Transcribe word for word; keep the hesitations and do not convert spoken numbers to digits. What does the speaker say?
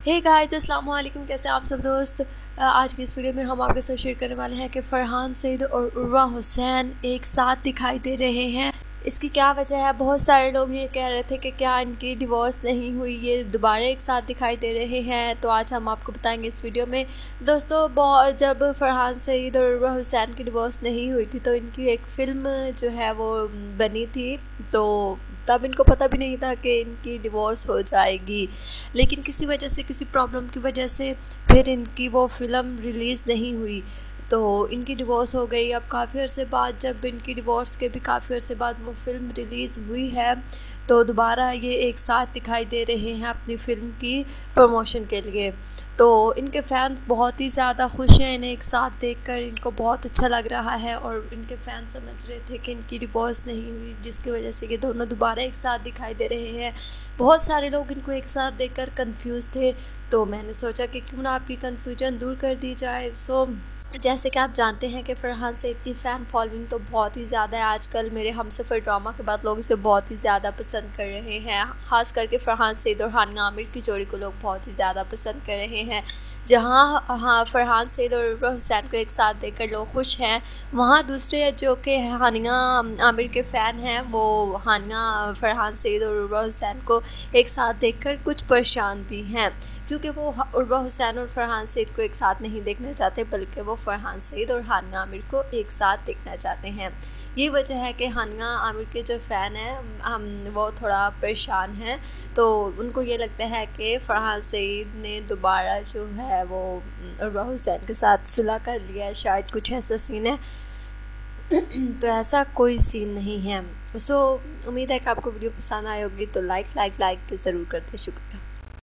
Hey guys, अस्सलाम वालेकुम। कैसे आप सब दोस्त। आज की इस वीडियो में हम आपके साथ शेयर करने वाले हैं कि फरहान सईद और उर्वा हुसैन एक साथ दिखाई दे रहे हैं। इसकी क्या वजह है? बहुत सारे लोग ये कह रहे थे कि क्या इनकी डिवोर्स नहीं हुई, ये दोबारा एक साथ दिखाई दे रहे हैं। तो आज हम आपको बताएंगे इस वीडियो में। दोस्तों, बहुत जब फरहान सईद और उर्वा हुसैन की डिवोर्स नहीं हुई थी तो इनकी एक फ़िल्म जो है वो बनी थी, तो तब इनको पता भी नहीं था कि इनकी डिवोर्स हो जाएगी। लेकिन किसी वजह से, किसी प्रॉब्लम की वजह से फिर इनकी वो फ़िल्म रिलीज़ नहीं हुई, तो इनकी डिवोर्स हो गई। अब काफ़ी अर्से बाद, जब इनकी डिवोर्स के भी काफ़ी अर्से बाद वो फ़िल्म रिलीज़ हुई है, तो दोबारा ये एक साथ दिखाई दे रहे हैं अपनी फ़िल्म की प्रमोशन के लिए। तो इनके फ़ैन्स बहुत ही ज़्यादा खुश हैं इन्हें एक साथ देखकर, इनको बहुत अच्छा लग रहा है। और इनके फ़ैन समझ रहे थे कि इनकी डिवोर्स नहीं हुई, जिसकी वजह से ये दोनों दोबारा एक साथ दिखाई दे रहे हैं। बहुत सारे लोग इनको एक साथ देखकर कंफ्यूज थे, तो मैंने सोचा कि क्यों ना आपकी कन्फ्यूजन दूर कर दी जाए। सो जैसे कि आप जानते हैं कि फरहान सईद की फ़ैन फॉलोइंग तो बहुत ही ज़्यादा है आजकल। मेरे हमसफ़र ड्रामा के बाद लोग इसे बहुत ही ज़्यादा पसंद कर रहे हैं। ख़ास करके फरहान सईद और हानिया आमिर की जोड़ी को लोग बहुत ही ज़्यादा पसंद कर रहे हैं। जहाँ हाँ फरहान सईद और उर्वा हुसैन को एक साथ देखकर लोग खुश हैं, वहाँ दूसरे जो कि हानिया आमिर के फ़ैन हैं, वो हानिया फरहान सईद और उर्वा हुसैन को एक साथ देखकर कुछ परेशान भी हैं, क्योंकि वो उर्वा हुसैन और फरहान सईद को एक साथ नहीं देखना चाहते, बल्कि वो फरहान सईद और हानिया आमिर को एक साथ देखना चाहते हैं। ये वजह है कि हानिया आमिर के जो फ़ैन हैं हम वो थोड़ा परेशान हैं। तो उनको ये लगता है कि फरहान सईद ने दोबारा जो है वो उर्वा हुसैन के साथ सुलह कर लिया है, शायद कुछ ऐसा सीन है। तो ऐसा कोई सीन नहीं है। सो उम्मीद है कि आपको वीडियो पसंद आई होगी, तो लाइक लाइक लाइक ज़रूर करते। शुक्रिया।